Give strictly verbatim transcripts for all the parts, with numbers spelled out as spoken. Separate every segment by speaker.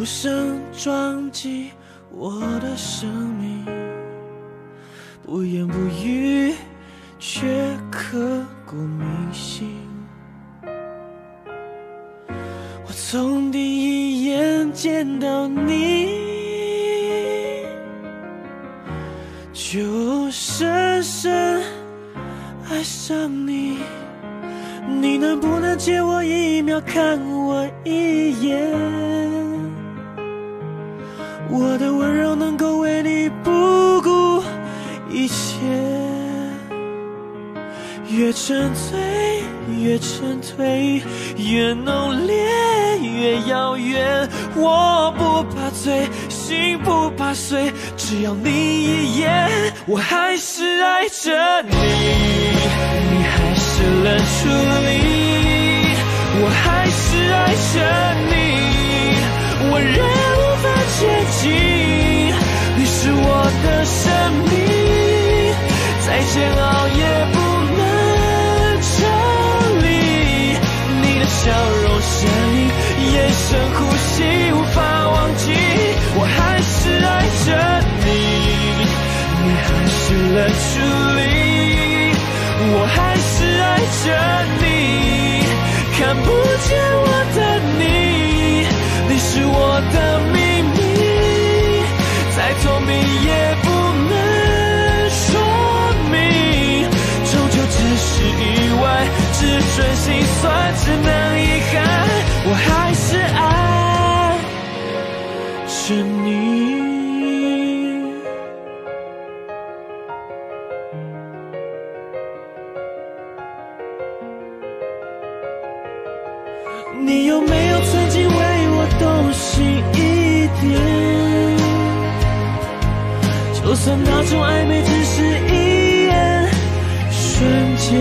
Speaker 1: 无声撞击我的生命，不言不语，却刻骨铭心。我从第一眼见到你，就深深爱上你。你能不能借我一秒看我一眼？我的温柔能够为你不顾一切，越沉醉越沉醉，越浓烈越遥远。我不怕醉，心不怕碎，只要你一眼，我还是爱着你。你还是冷处理，我还是爱着你，我仍无法接近。你是我的生命，再煎熬也不能抽离。你的笑容、声音、眼神、呼吸，无法忘记。我还是爱着你，你还是冷处理，我还是爱着你。看不见我的你，你是我的秘密，再透明也不能说明。终究只是意外，只准心酸，只能遗憾。我还是爱着你。你有没有曾经为我动心一点？就算那种暧昧只是一眼瞬间，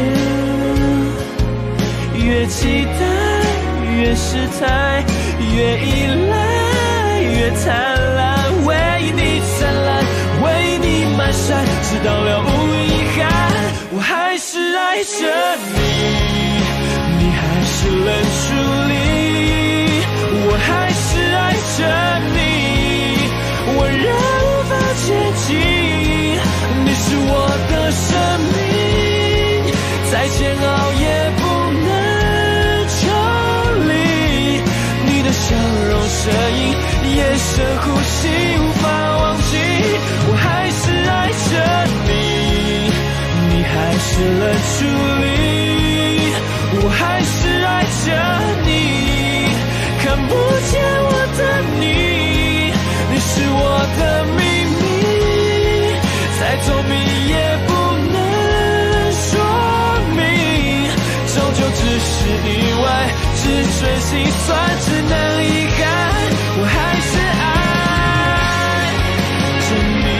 Speaker 1: 越期待越失态，越依赖越贪婪，为你灿烂，为你蹒跚，直到了无遗憾。我还是爱着你，你还是冷处理，我还是爱着你，我仍无法接近。你是我的生命，再煎熬也不能抽离。你的笑容、声音、眼神、呼吸，无法忘记。我还是爱着你，你还是冷处理，我还是爱着你。看不见我的你，你是我的秘密，再透明也不能说明。终究只是意外，只准心酸，只能遗憾。我还是爱着你。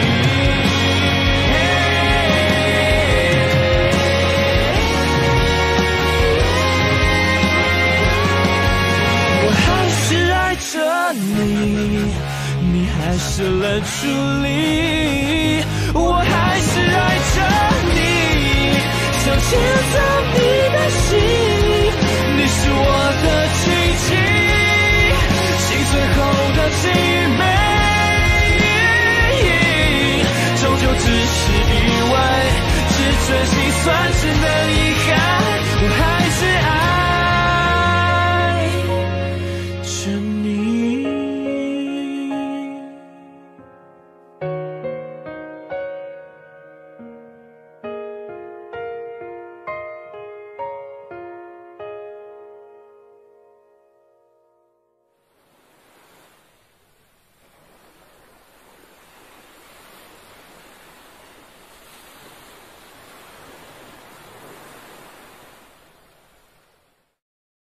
Speaker 1: 着你，你还是冷处理，我还是爱着你，想牵走你的心，你是我的奇迹，心最后的凄美。终究只是意外，只准心酸，只能遗